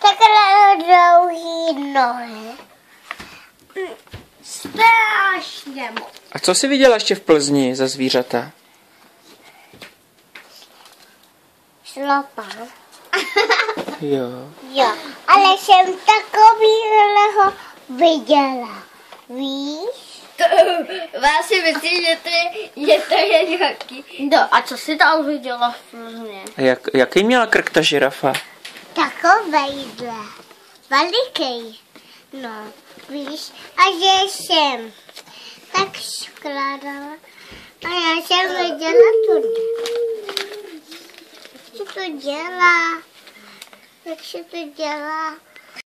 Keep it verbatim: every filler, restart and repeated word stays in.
takhle dlouhý nohy. Strašně moc. A co jsi viděla ještě v Plzni za zvířata? Šlapan. Jo. Jo, ale jsem takovýhleho viděla. Víš? To, vás si myslím, že to je, že to je nějaký. No a co jsi tam viděla v Plzně? A jak, jaký měla krk ta žirafa? Takovejhle. Veliký. No, víš, a že jsem tak skládala. A já jsem viděla tu. Co to dělá? Jak se to dělá?